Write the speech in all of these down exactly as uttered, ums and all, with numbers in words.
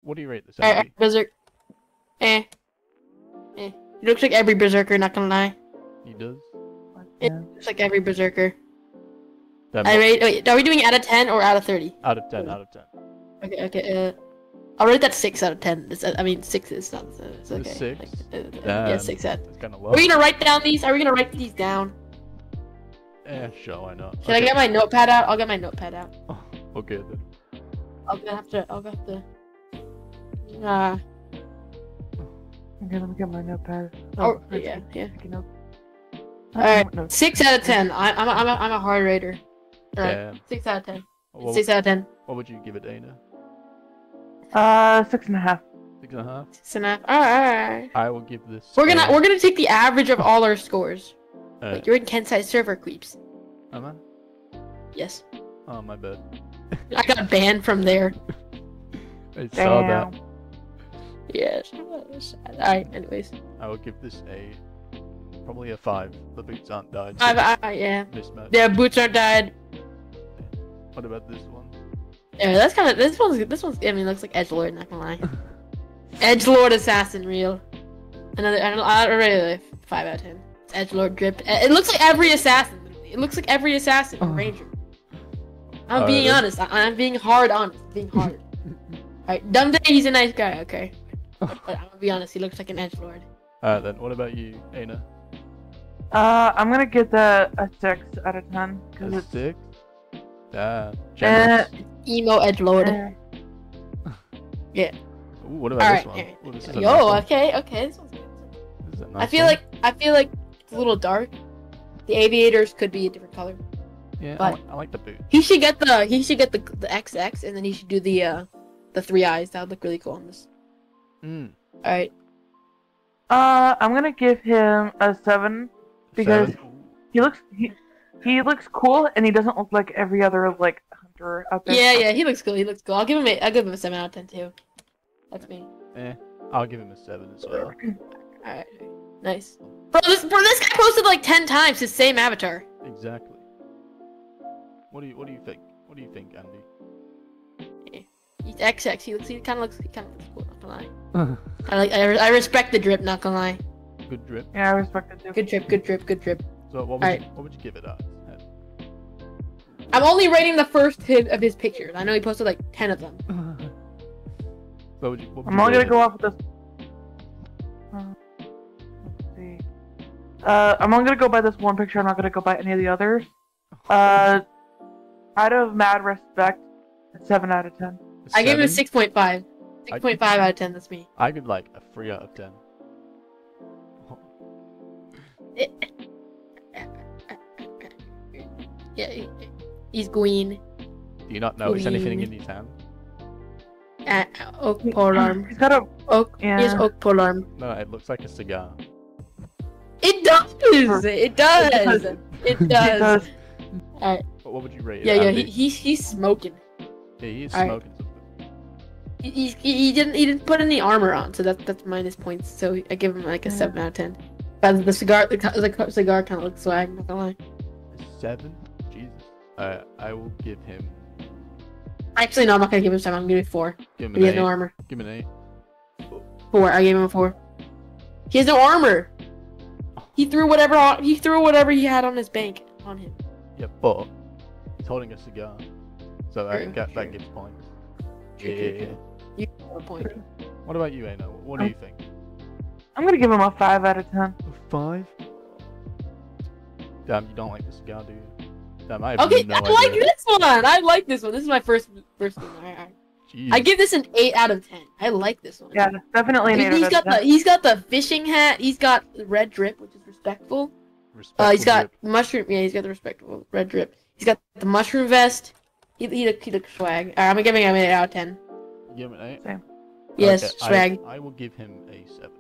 what do you rate this? Alright, Berserk. Eh. Eh. He looks like every Berserker, not gonna lie. He does? It looks like every Berserker. Damn, I rate. Wait, are we doing out of ten or out of thirty? out of ten, out of ten. Okay, okay. Uh, I'll rate that six out of ten. It's, I mean, six is not. It's okay. Six? Like, uh, Damn, yeah, six out. It's kind of low. Are we gonna write down these? Are we gonna write these down? Eh, sure, why not? Should I get my notepad out? I'll get my notepad out. Oh, okay then. I'll gonna have to. I'll have to. Uh. Okay, let me get my notepad. Oh, yeah, yeah. All Alright, six out of ten. I, I'm a, I'm a, I'm a hard rater. Alright, Yeah. six out of ten. What, Six out of ten. what would you give it, Dana? Uh, six and a half. Six and a half? Six and a half. Alright. I will give this. We're gonna a- we're gonna take the average of all our scores. Uh, Wait, you're in Kensai server creeps. am I? Yes. Oh, my bad. I got banned from there. I saw that. Damn. Yes. Alright, anyways. I will give this a probably a five. The boots aren't dyed. I, I, I yeah. Mismatch. Their boots are dyed. What about this one? Yeah, that's kind of this one's this one's. I mean, looks like Edgelord. Not gonna lie. Edgelord assassin real. Another. I don't. I don't really five out of ten. It's Edgelord drip. It looks like every assassin. Literally. It looks like every assassin or ranger. I'm Alright, being then. honest. I, I'm being hard honest. Being hard. Alright, Dumb Day, he's a nice guy. Okay. But, but I'm gonna be honest. He looks like an Edgelord. Alright then. What about you, Aina? Uh, I'm gonna get the a six out of ten because A it's six? Damn. Generous. Emo Edgelord. uh, Yeah. Ooh, what about Alright. this one? Ooh, this is a Yo. nice one. Okay. Okay. This one's good. This is a nice I feel one. like I feel like it's a little dark. The aviators could be a different color. Yeah, I but- like, I like the boot. He should get the he should get the the X X and then he should do the uh the three eyes. That would look really cool on this. Mm. All right. uh, I'm gonna give him a seven because Seven. Ooh. he looks he he looks cool and he doesn't look like every other like hunter out there. Yeah, yeah, he looks cool. He looks cool. I'll give him a I'll give him a seven out of ten too. That's me. Eh, I'll give him a seven as well. All right. Nice. Bro, this bro, this guy posted like ten times his same avatar. Exactly. What do you What do you think? What do you think, Andy? He's X X. He looks. He kind of looks. He kind of looks cool. Not gonna lie. I like. I, re- I respect the drip. Not gonna lie. Good drip. Yeah, I respect it too. Good drip. Good drip. Good drip. So what would Alright. you, what would you give it at? I'm only rating the first hit of his pictures. I know he posted like ten of them. What would you? What would I'm you only rate gonna go it? off with this. Uh, let's see. Uh, I'm only gonna go by this one picture. I'm not gonna go by any of the others. Uh, out of mad respect, a seven out of ten. A I gave him a seven? six point five. I- six point five out of ten. That's me. I could like a three out of ten. Yeah, he- he's green. Do you not notice anything Green. in his hand? Uh, oak polearm. He's got a Oak. He has Yeah. oak polearm. No, it looks like a cigar. It does. It does. It he does. does. Alright. But what would you rate it? Yeah, yeah. Andy? He, he's he's smoking. yeah, he is Alright. smoking something. He, he he didn't he didn't put any armor on, so that's that's minus points. So I give him like a seven out of ten. But the cigar, the, co- the co- cigar kind of looks swag. Not gonna lie. A seven? Jesus. Uh, I will give him. Actually, no, I'm not gonna give him seven. I'm gonna give him four. Give him He an has eight. no armor. Give him an eight. Four. I gave him a four. He has no armor. He threw whatever on, he threw whatever he had on his bank on him. Yeah, but he's holding a cigar, so that True, that, that true. gives points. True, Yeah, true, yeah, yeah. true. You have a point. What about you, Aina? What do you think? I'm gonna give him a five out of ten. A five? Damn, you don't like the cigar, do you? Damn, I have Okay, no I idea. like this one. I like this one. This is my first first one. Alright, alright. Jeez. I give this an eight out of ten. I like this one. Yeah, definitely an He- eight he's out got of the ten. he's got the fishing hat. He's got the red drip, which is respectful. Respectful Uh, he's got grip. mushroom. Yeah, he's got the respectable red drip. He's got the mushroom vest. He he look he looks swag. Alright, I'm giving him an eight out of ten. Give him an eight. Same. Yes, Okay, swag. I, I will give him a seven.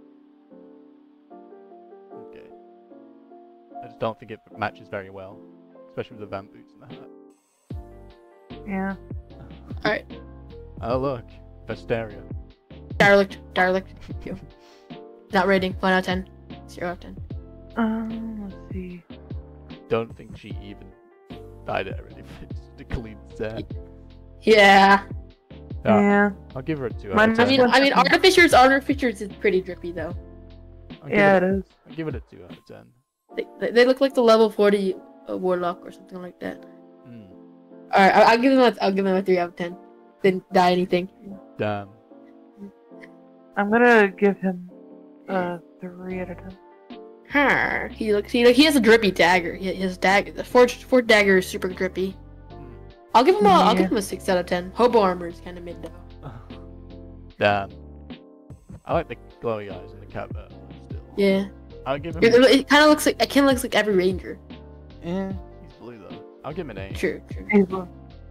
Okay. I just don't think it matches very well, especially with the vamp boots and the hat. Yeah. Alright, Oh look, Vesteria. Darlick, Darlick. Not rating. One out of ten. Zero out of ten. Um, let's see. Don't think she even died already. It's just a clean set. Yeah. Yeah, Yeah. I'll give her a two Mine out of I ten. mean, I mean, Artificers, Artificers is pretty drippy though. I'll give Yeah, it, it is. I'll give it a two out of ten. They, they, they look like the level forty uh, Warlock or something like that. Hmm. All right, I, I'll give them a, I'll give them a three out of ten. Didn't die anything. Damn. I'm gonna give him a three out of ten. Huh. He looks. He he has a drippy dagger. He, his dagger. The forged forged dagger is super drippy. Hmm. I'll give him a. I'll Yeah. give him a six out of ten. Hobo armor is kind of mid though. Damn. I like the glowy eyes and the cat uh, still. Yeah. I'll give him. It, it kind of looks like. It kind of looks like every ranger. Eh, he's blue though. I'll give him an eight. True. True. He's blue.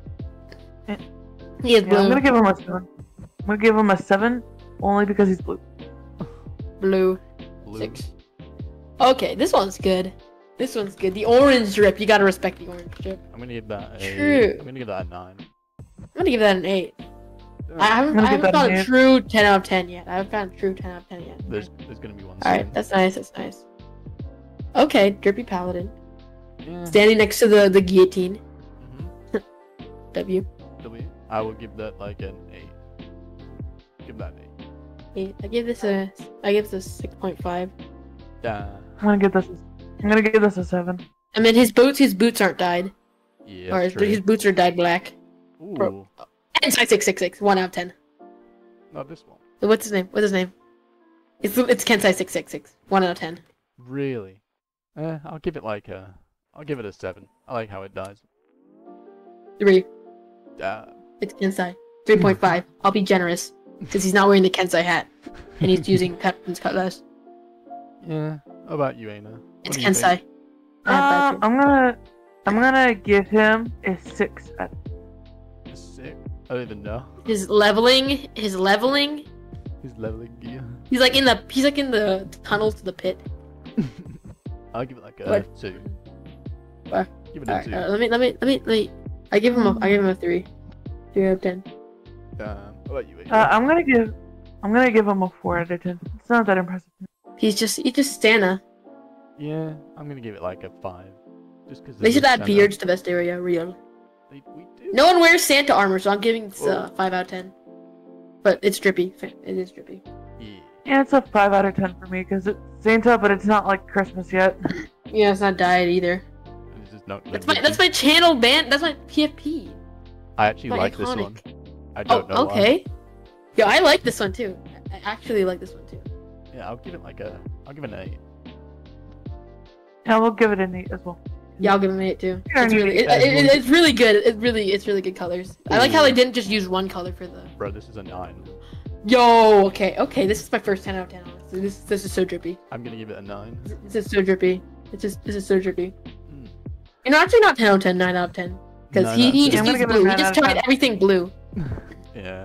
He is Yeah, blue. I'm gonna give him a seven. I'm gonna give him a seven only because he's blue. Blue. Blue. Six. Okay, this one's good. This one's good. The orange drip. You gotta respect the orange drip. I'm gonna give that a. True. I'm gonna give that a nine. I'm gonna give that an eight. I haven't, gonna I give haven't that an found a eight. true ten out of ten yet. I haven't found a true ten out of ten yet. There's there's gonna be one. Alright, soon. that's nice. That's nice. Okay, drippy paladin. Yeah. Standing next to the, the guillotine. Mhm. W. W. I will give that like an eight. Give that an eight. Eight. I give this a. I give this a six point five. Damn. I'm gonna give this. I'm gonna give this a seven. I mean, his boots. His boots aren't dyed, Yeah. or that's his, his true. boots are dyed black. Ooh. Pro- And size six six six. One out of ten. Not this one. What's his name? What's his name? It's it's Kensai six six six. One out of ten. Really? Eh, I'll give it like a. I'll give it a seven. I like how it dies. Three. Damn. It's Kensai. Three point five. I'll be generous because he's not wearing the Kensai hat, and he's using Captain's Cutlass. Yeah. How about you, Aina? What It's do you Kensai. think? I have Uh, that too. I'm gonna. I'm gonna give him a six. Out A six? I don't even know. His leveling, his leveling. He's leveling gear. He's like in the he's like in the tunnels to the pit. I'll give it like a What? two. What? Give it a Alright, two. uh, let me let me let me let me. I give him a I give him a three. Three out of ten. Damn. How about you, Aina? Uh, I'm gonna give. I'm gonna give him a four out of ten. It's not that impressive. He's just he's just Stana. Yeah, I'm gonna give it like a five. Just because They should add beards to Vesteria, real. They, we do. No one wears Santa armor, so I'm giving this uh, Whoa. five out of ten. But it's drippy. It is drippy. Yeah. Yeah, it's a five out of ten for me because it's Santa, but it's not like Christmas yet. Yeah, it's not dyed either. And it's just not That's gonna my be- that's my channel band. That's my P F P. I actually my like this iconic. one. I Oh, don't know why. okay. Yo, I like this one too. I actually like this one too. Yeah, I'll give it like a. I'll give it an eight. Yeah, we'll give it an eight as well. Yeah, I'll give him an eight too. Yeah, It's really, it, yeah. it, it- it's really good. It's really, it's really good colors. I like how they didn't just use one color for the. Bro, this is a nine. Yo, okay, okay. This is my first ten out of ten. Honestly, this this is so drippy. I'm gonna give it a nine. This is so drippy. It's just this is so drippy. Mm. You know, actually not ten out of ten, nine out of ten. Because Nine he, out of he ten. just I'm gonna used give it a blue. He nine just out of tried ten. everything blue. Yeah.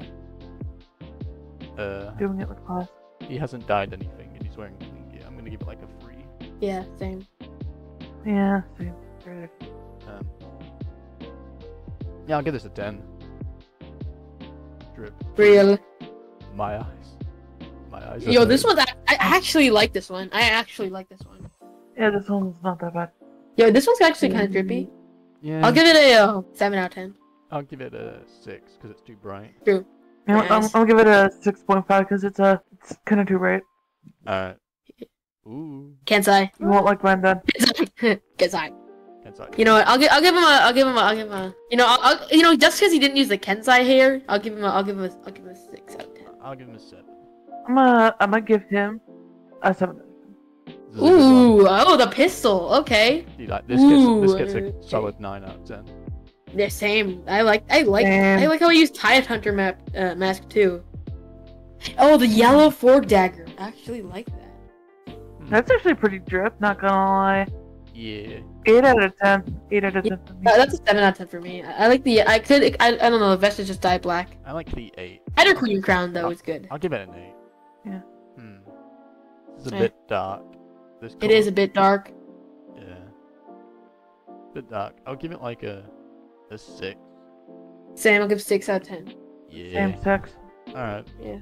Uh, Doing it with class. he hasn't dyed anything, and he's wearing clean gear. I'm gonna give it like a three. Yeah, same. Yeah, same. Right. Um. Yeah, I'll give this a ten. Drip. Real. My eyes. My eyes. are Yo, this hurt. one's. I, I actually like this one. I actually like this one. Yeah, this one's not that bad. Yo, this one's actually kind of drippy. Yeah. I'll give it a uh, seven out of ten. I'll give it a six because it's too bright. You know, what, I'm, Nice. I'll give it a six point five because it's a it's kind of too bright. Alright. Ooh. Kensai. You won't like mine then. Kensai. Can't say. You know what? I'll give. I'll give him a. I'll give him a. I'll give him a. You know. I'll. I'll you know. Just because he didn't use the Kensai hair, I'll give him a. I'll give him a. I'll give him a six out of ten. I'll give him a seven. I'm gonna I'm gonna give him a seven. This is a good one. Ooh. Oh, the pistol. Okay. See, like, this gets this gets Ooh, a solid nine out of ten. Yeah. Same. I like. I like. Same. I like how he used Tide Hunter map uh, mask too. Oh, the yellow fork dagger. I actually like that. Hmm. That's actually pretty drip. Not gonna lie. Yeah. Eight out of ten. Eight out of ten for me. Uh, that's a seven out of ten for me. I, I like the. I could. I, I don't know. The vest is just dyed black. I like the eight. Spider Queen crown though is good. I'll give it an eight. Yeah. Hmm. This is a Eh. bit dark. This It is a colour. bit dark. Yeah. Bit dark. I'll give it like a a six. Sam, I'll give six out of ten. Yeah. Same sex. Alright. Yeah.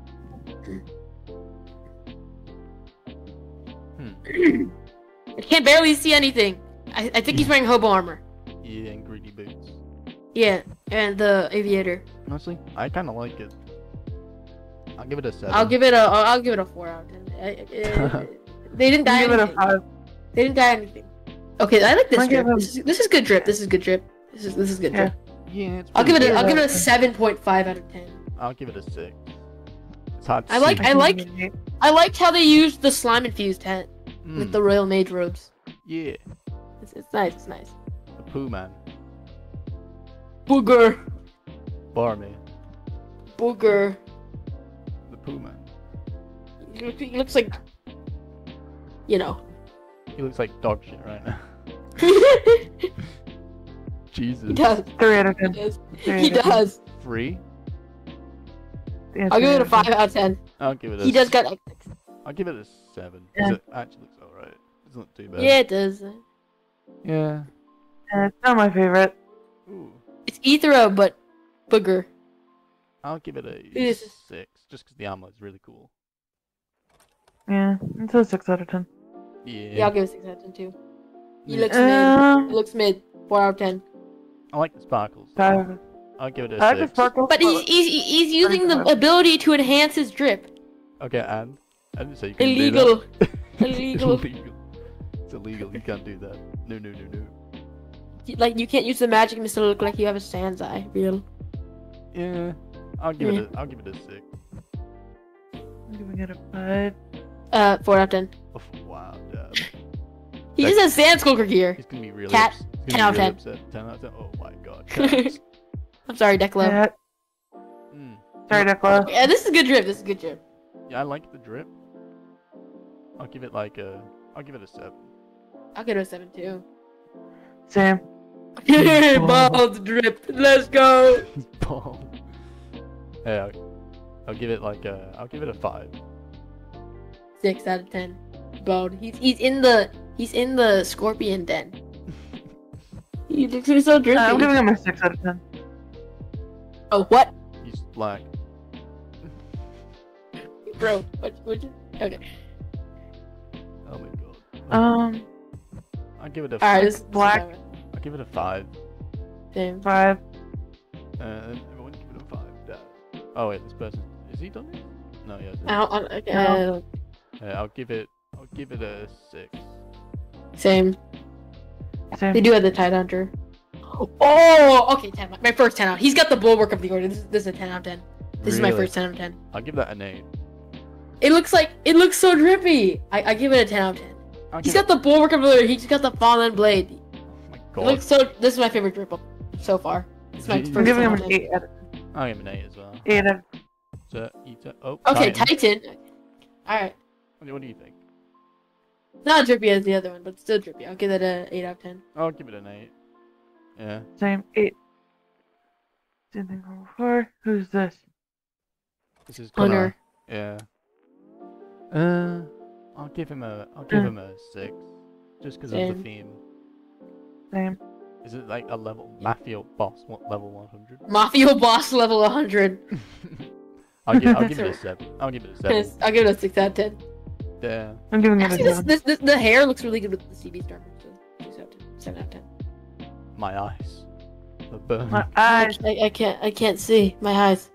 Hmm. I can't barely see anything. I, I think he's wearing hobo armor. Yeah, and greedy boots. Yeah, and the aviator. Honestly, I kind of like it. I'll give it a seven. I'll give it a. I'll give it a four out of ten. I, I, they didn't die. Give it a anything. five. They didn't die anything. Okay, I like this I'll drip. give him- This is, this is good drip. This is good drip. This is this is good Yeah. drip. Yeah, it's I'll give it. pretty A, I'll good. give it a seven point five out of ten. I'll give it a six. It's hard to I like- see. I like- give it an eight. I liked how they used the slime infused hat with Mm, the Royal Mage robes. Yeah, It's, it's nice. It's nice. the Pooh Man. Booger. Barman. Booger. The Pooh Man. He look- he looks like. You know. He looks like dog shit right now. he Jesus. does. Three out of He ten. does. Three He out of ten. does. Three? Yeah, I'll three give it out a of ten. five out of ten. I'll give it a He does s- got. I'll give it a seven. 'cause Yeah. It actually looks alright. It's not too bad. Yeah, it does. Yeah. Yeah, it's not my favorite. Ooh. It's Ethero, but booger. I'll give it a Yes. six, just because the armor is really cool. Yeah, it's a six out of ten. Yeah. Yeah, I'll give it six out of ten too. He Yeah. looks mid. Uh, He looks mid. Four out of ten. I like the sparkles. five. I'll give it a I like the six. sparkle. But he's he's, he's using the ability to enhance his drip. Okay, and I didn't say you can Illegal. do that. Illegal. It's illegal. It's illegal. You can't do that. No, no, no, no. Like you can't use the magic mist to look like you have a Sans eye. Real. Yeah. I'll give Yeah. it. A, I'll give it a six. I'm giving it a five. Uh, four out of ten. Oh, wow, Dad. He That- just has Sans Skulker gear. He's gonna be really. Cat, ups- he's ten gonna out be of really ten. upset. ten out of ten. Oh my god. Cats. I'm sorry, Declo. Yeah, mm. sorry, Decla. Yeah, this is good drip. This is good drip. Yeah, I like the drip. I'll give it like a. I'll give it a seven. I'll give it a seven too. Same. Balls drip. Let's go. Ball. Yeah, I'll, I'll give it like a. I'll give it a five. Six out of ten. Bald. He's he's in the he's in the scorpion den. He looks so drippy. Uh, I'm giving him a six out of ten. Oh what, He's black. bro? What? What? You... Okay. Oh my god. Um, I'll give it a. All right. fi- This, this is Black. alright. I'll give it a five. Damn. five. Uh, everyone give it a five. Dad. Oh wait, this person is he done it? No, he hasn't. I don't, I don't, okay, No. I don't- Yeah, I'll give it. I'll give it a six. Same. They Same. do have the Tide Hunter. Oh, okay. ten. My first ten out. He's got the bulwark of the order. This is this is a ten out of ten. This is my Really? first ten out of ten. I'll give that an eight. It looks like it looks so drippy. I, I give it a ten out of ten. I'll He's give got the bulwark of the order. He's got the fallen blade. it, oh my It god. looks so. This is my favorite drip up so far. It's my Jeez. I'm first giving ten him out of an ten. eight out of ten. I'll give him an eight as well. Eight out of So, Ita- oh, Okay, Titan. Titan. All right. What do what do you think? Not drippy as the other one, but still drippy. I'll give it a eight out of ten. I'll give it an eight. Yeah. Same. Eight. Same thing from before. Who's this? This is Hunter. Connor. Yeah. Uh, I'll give him a. I'll give Mm. him a six, just because of Same. the theme. Same. Is it like a level Mafia boss? What level one hundred? Mafia boss level one hundred. I'll give. I'll give it a seven. I'll give it a seven. I'll give it a six out of ten. Yeah. I'm giving it a Actually, this, seven. this, this, the hair looks really good with the C B star. So six out of ten. Seven out of ten. My eyes. The burn. My eyes. I, I can't. I can't see my eyes.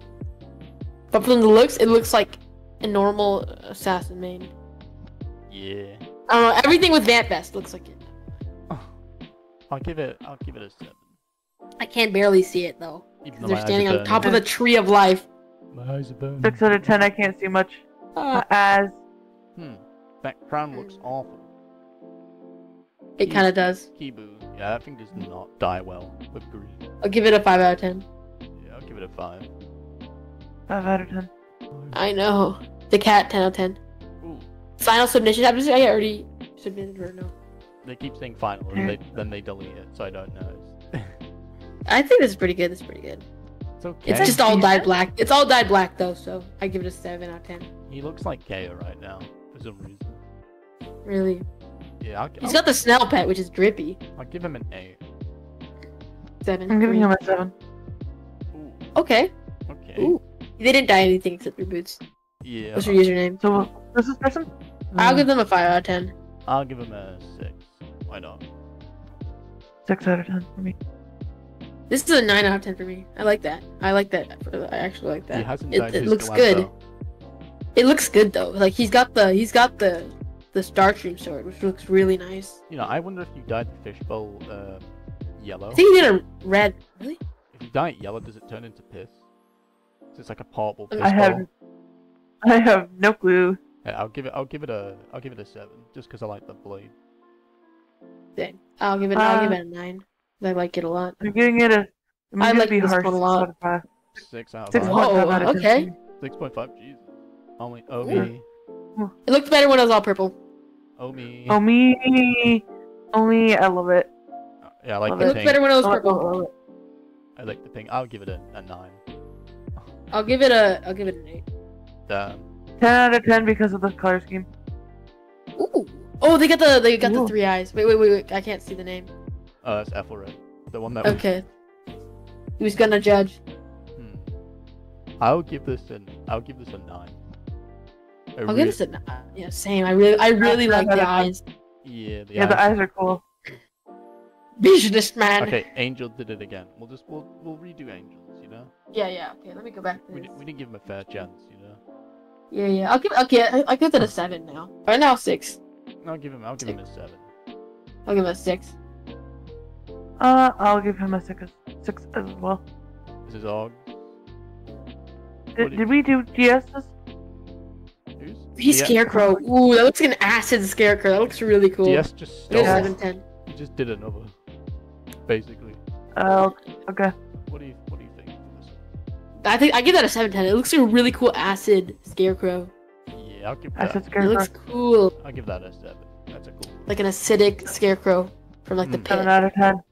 But from the looks, it looks like a normal assassin main. Yeah. I don't know. Everything with Vamp Vest looks like it. I'll give it. I'll give it a seven. I can barely see it though. Even 'Cause though they're my eyes are standing on burning. top of the tree of life. My eyes are burning. Six out of ten. I can't see much. Ah, My eyes. Hmm. That crown looks awful. it kind of does. Kibu. Yeah, that thing does not die well with green. I'll give it a five out of ten. Yeah, I'll give it a five. Five out of ten. I know. The cat ten out of ten. Ooh. Final submission. I just- I already submitted or no. They keep saying final, and they, then they delete it, so I don't know. I think this is pretty good. This is pretty good. It's okay. It's just all dyed black. It's all dyed black though, so I give it a seven out of ten. He looks like K O right now, for some reason. Really. Yeah, I'll, He's I'll, got the Snell pet, which is drippy. I'll give him an eight. Seven. I'm giving three. him a seven. Ooh, Okay. okay. Ooh. They didn't die anything except your boots. Yeah, What's your username? So who's this person? I'll Uh, give them a five out of ten. I'll give him a six. Why not? Six out of ten for me. This is a nine out of ten for me. I like that. I like that. I actually like that. He hasn't It, dyed it his looks glad, good. though. It looks good though. Like he's got the he's got the the Starstream sword, which looks really nice. You know, I wonder if you dyed the fishbowl um, yellow. I think he did a red. Really? If you dye it yellow, does it turn into piss? So it's like a portable I fishbowl. I have, I have no clue. Yeah, I'll give it. I'll give it a. I'll give it a seven, just because I like the blade. Dang. I'll give it. I'll give Uh, it a nine. I like it a lot. I'm giving it a. I'm I gonna like be this harsh. one a lot. six point five. Six out of Six five. point five Whoa, out of ten. okay. Six point five. Jesus. Only Omi. It looked better when it was all purple. Omi. Oh me, only I love it. Yeah, I like Love the It it. looked pink. better when it was Love it, love it, purple. love it. I like the pink. I'll give it a, a nine. I'll give it a. I'll give it an eight. Damn. Ten out of ten because of the color scheme. Ooh. Oh, they got the they got Ooh. the three eyes. Wait, wait, wait, wait. I can't see the name. Oh, that's Ethelred. The one that. Okay. Who's gonna judge? Hmm. I'll give this an. I'll give this a nine. I I'll really- give this a nine. Yeah, same. I really, I really Nine like the out of ten. eyes. Yeah, the Yeah, the eyes. eyes are cool. Visionist man. Okay, Angel did it again. We'll just we'll we'll redo Angels. You know. Yeah, yeah. Okay, let me go back to We, this. di- we didn't give him a fair chance. You know. Yeah, yeah. I'll give. Okay, I, I'll give it a seven now. Right now, six. I'll give him. I'll give him a seven. I'll give it a six. Uh, I'll give him a six, six as well. This is Og. Did, What do did we do G S's? Who's? He's D S Scarecrow. Ooh, that looks like an acid Scarecrow. That looks really cool. D S just I'll give it a stole. Yeah. seven ten. He just did another. Basically. Uh, okay. What do you What do you think of this I think I give that a seven ten. It looks like a really cool acid Scarecrow. one? Yeah, I'll give I that. said It Scarecrow. looks cool, I'll give that a seven. That's a cool. like an acidic Scarecrow from like the Hmm. pit. Seven out of ten.